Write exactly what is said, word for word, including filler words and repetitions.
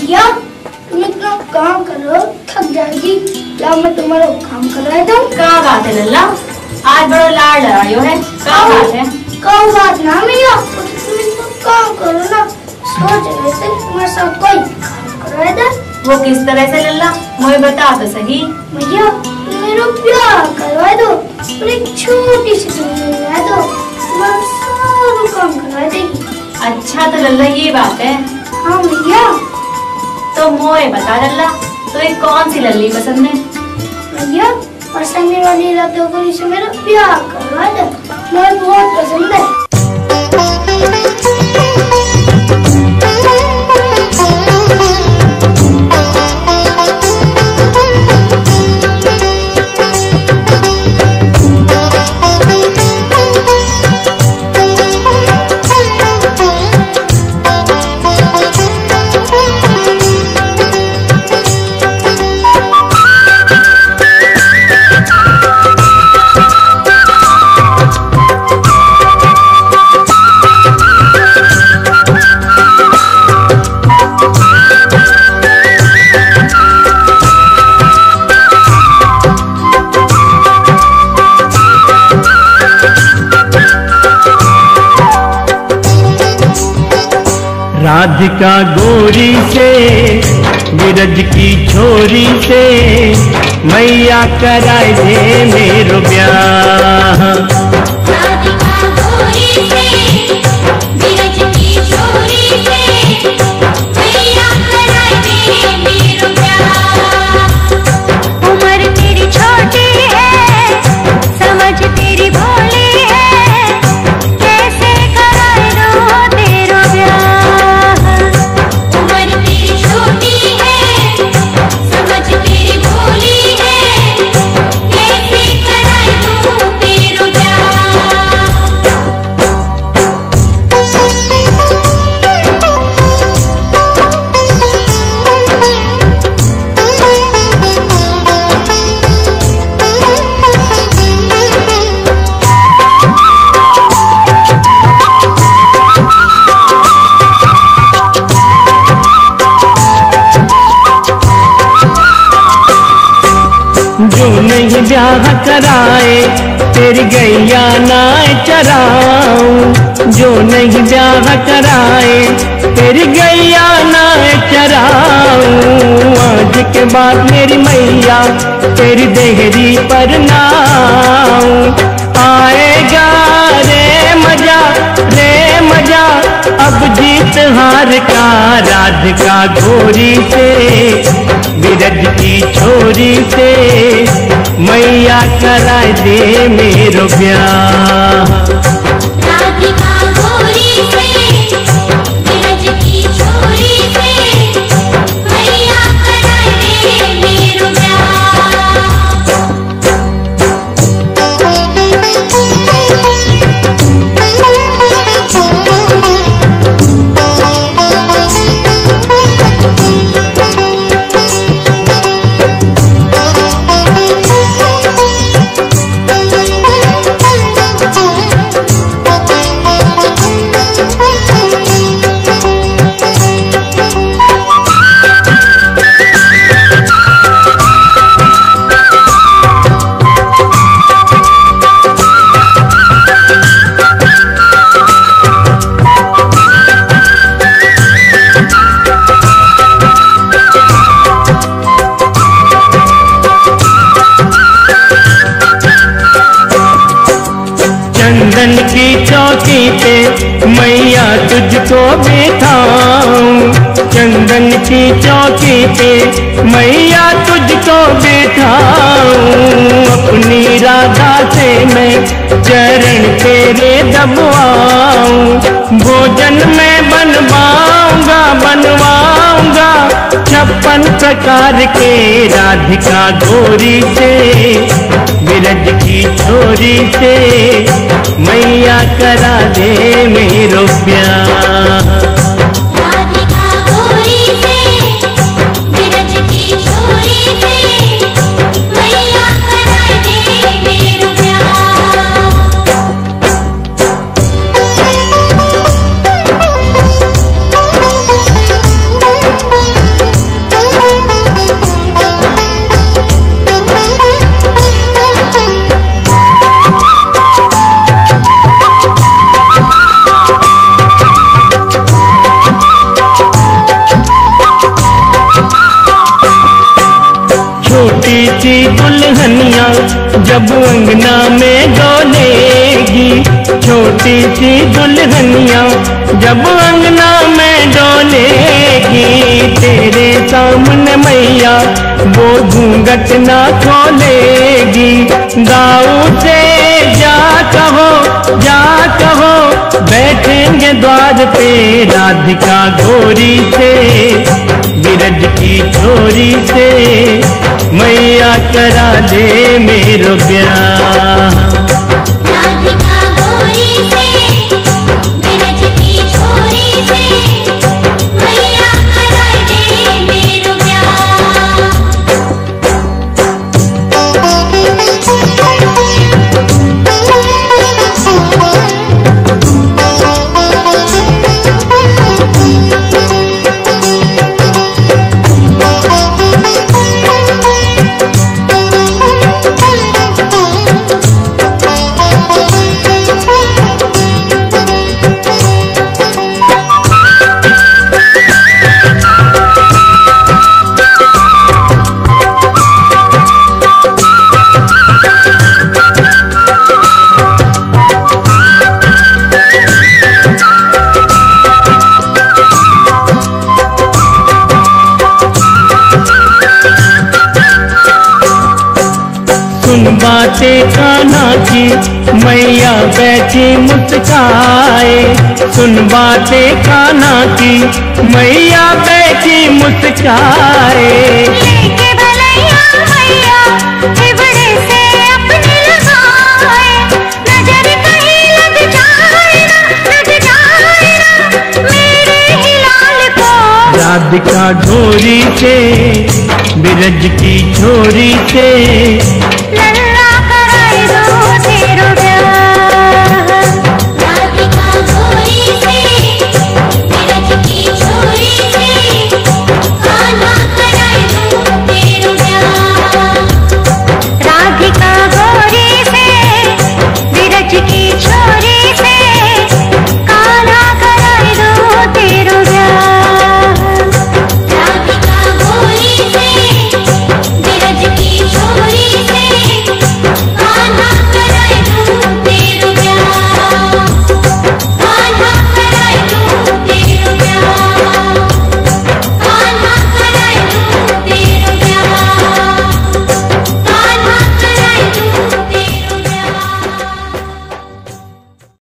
भैया तुम इतना काम करो थक जाएगी, लाओ मैं तुम्हारा काम करवाता हूँ। क्या बात है लल्ला, आज बड़ा लाड़ लड़ाइयो है, क्या बात है? कोई बात ना भैया, तुम इतना काम करो ना, सोच रहे थे तुम्हारे साथ कोई काम करवाए थे। वो किस तरह से लल्ला, मुझे बता तो सही। भैया मेरा प्यार करवा दो और एक छोटी सी जमीन मिला दो, तुम्हारा सारा काम करवा देगी। अच्छा तो लल्ला ये बात है। हाँ भैया। तो मोए बता लल्ला, तो एक कौन सी लल्ली पसंद है? भैया पसंद वाली रातों को से मेरा प्यार करवा दो, मुझे बहुत पसंद है। राधिका गोरी से विरज की छोरी से मैया कराए दे मेरो ब्याह। राधिका गोरी से विरज की छोरी से मैया कराए दे मेरो ब्याह। उम्र तेरी छोटी है, समझ तेरी भोली है, कैसे कराए दो तेरो ब्याह। जो नहीं ब्याह कराए तेरी गैया ना चराऊं, जो नहीं ब्याह कराए तेरी गैया ना चराऊं। आज के बाद मेरी मैया तेरी देहरी पर नाऊं। आएगा रे मजा रे मजा अब जीत हार का। राधिका गोरी से विरज की छोरी से मैया कराए दे मेरो ब्याह। राधिका गोरी से विरज की छोरी से मैया कराए दे मेरो चंदन की चौकी पे मैया तुझको बिठाऊं। चंदन की चौकी पे मैया तुझको बिठाऊं। अपनी राधा से मैं चरण तेरे दबवाऊं। भोजन में बनवाऊंगा बनवाऊंगा छप्पन प्रकार के। राधिका गोरी से विरज की छोरी से मैया करा दे मेरो प्यार। राधिका गोरी से विरज की छोरी से मैया कराए दे मेरो प्यार। सी दुल्हनिया जब अंगना में डोलेगी, छोटी सी दुल्हनिया जब अंगना में डोलेगी, तेरे सामने मैया वो घूंघट ना खोलेगी। दाऊ से जा कहो, जा कहो, बैठेंगे द्वार पे राधिका गोरी से, बिरज की छोरी से मैया करा दे मेरो ब्याह। राधिका गोरी से, बिरज की छोरी से मैया करा दे मेरो ब्याह। सुन बातें कान्हा की मैया बैठी मुस्काए, सुन बातें कान्हा की मैया बैठी मुस्काए। लेके भलैया मैया हिबड़े से अपने लगाए, नजर कहीं लग जाए ना, लग जाए ना मेरे ही लाल को। राधिका गोरी से, बिरज की छोरी से